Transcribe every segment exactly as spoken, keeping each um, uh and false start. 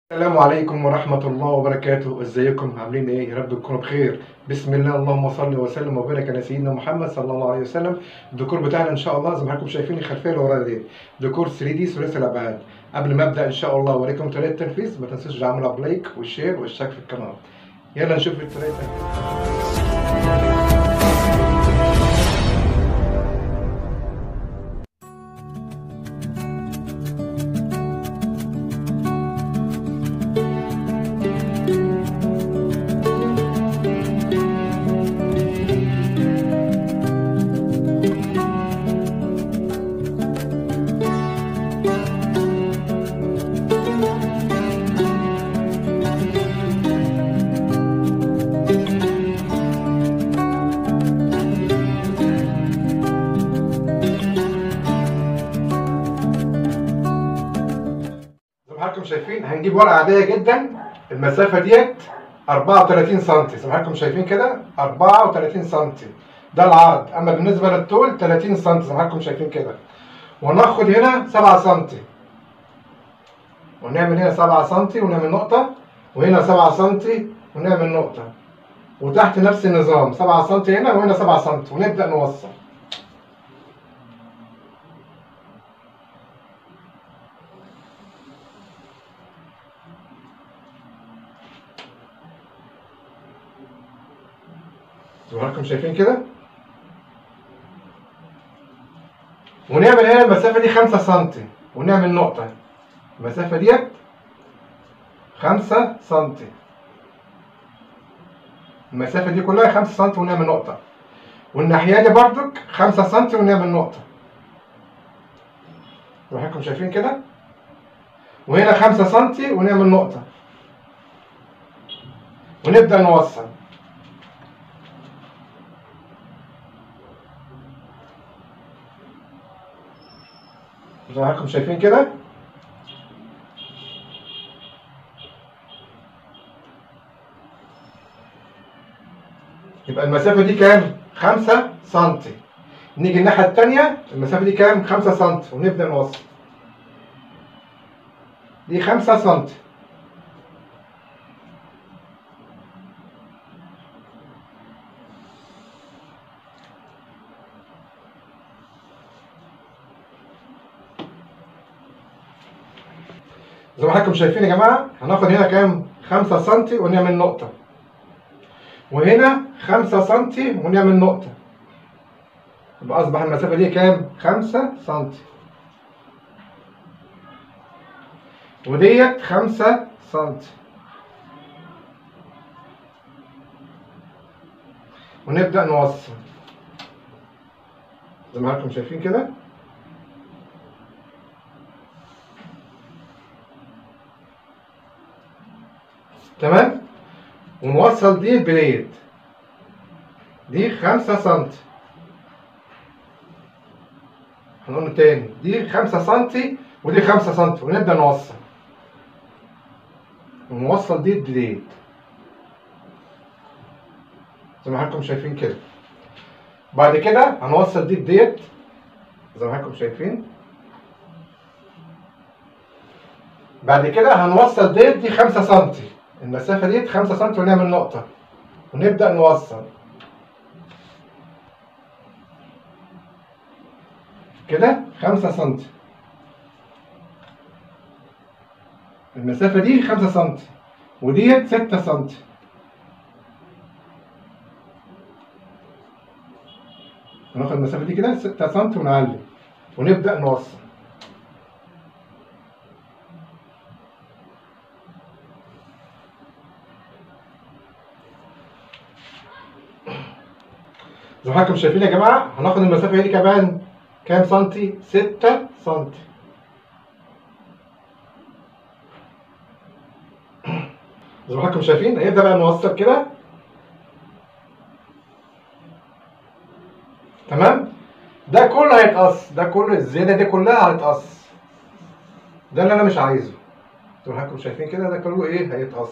السلام عليكم ورحمة الله وبركاته، ازيكم عاملين ايه؟ يا رب تكونوا بخير. بسم الله، اللهم صل وسلم وبارك على سيدنا محمد صلى الله عليه وسلم. الديكور بتاعنا ان شاء الله زي ما حضراتكم شايفين الخلفية اللي ورايا دي ديكور ثري دي ثلاثي الابعاد. قبل ما ابدا ان شاء الله اوريكم طريقة التنفيذ، ما تنسوش تعملوا لايك والشير والاشتراك في القناة. يلا نشوف الطريقة. حضراتكم شايفين هنجيب ورقة عادية جدا، المسافة ديت أربعة وتلاتين سنتي زي ما حضراتكم شايفين كده، أربعة وتلاتين سنتي ده العرض، أما بالنسبة للطول تلاتين سنتي زي ما حضراتكم شايفين كده. وناخد هنا سبعة سنتي ونعمل هنا سبعة سنتي ونعمل نقطة، وهنا سبعة سنتي ونعمل نقطة، وتحت نفس النظام سبعة سنتي هنا وهنا سبعة سنتي، ونبدأ نوصل. زي ما حضراتكم شايفين كده، ونعمل هنا المسافة دي خمسة سنتي ونعمل نقطة. المسافة ديت خمسة سنتي، المسافة دي كلها خمسة سنتي ونعمل نقطة، والناحية دي بردك خمسة سنتي ونعمل نقطة. زي ما حضراتكم شايفين كده، وهنا خمسة سنتي ونعمل نقطة، ونبدأ نوصل. زي ما حضراتكم شايفين كده، يبقى المسافة دي كام؟ خمسة سنتي. نيجي الناحية التانية، المسافة دي كام؟ خمسة سنتي، ونبدأ نوصل. دي خمسة سنتي. زي ما حضراتكم شايفين يا جماعة، هناخد هنا كام؟ خمسة سنتي ونعمل نقطة، وهنا خمسة سنتي ونعمل نقطة، يبقى أصبح المسافة دي كام؟ خمسة سنتي، وديت خمسة سنتي، ونبدأ نوصل. زي ما حضراتكم شايفين كده، تمام؟ ونوصل دي البليد دي خمسة سنتي. هنقول تاني، دي خمسة سنتي ودي خمسة سنتي، ونبدأ نوصل. ونوصل دي البليد زي ما حضراتكم شايفين كده. بعد كده هنوصل دي بديت زي ما حضراتكم شايفين. بعد كده هنوصل ديت دي خمسة سنتي، المسافة ديت خمسة سنتي، ونعمل نقطة، ونبدأ نوصل كده خمسة سنتي. المسافة دي خمسة سنتي، وديت ستة سنتي. هناخد المسافة دي كده ستة سنتي ونعلم، ونبدأ نوصل. زي ما حضراتكم شايفين يا جماعة، هناخد المسافة دي كمان كام سنتي؟ ستة سنتي. زي ما حضراتكم شايفين، هنبدأ بقى نوصل كده، تمام؟ ده كله هيتقص، ده كله الزيادة دي كلها هيتقص، ده اللي أنا مش عايزه. زي ما حضراتكم شايفين كده، ده كله إيه؟ هيتقص،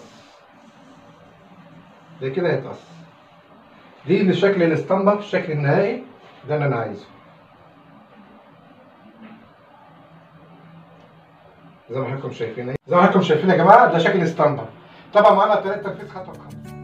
ده كده هيتقص. دي لشكل الاسطمبة في الشكل النهائي، ده اللي أنا عايزه. زي ما حضراتكم شايفين اهي، زي ما حضراتكم شايفين يا جماعه ده شكل اسطمبه. طبعا معانا طريقه تنفيذ خطوه بخطوه.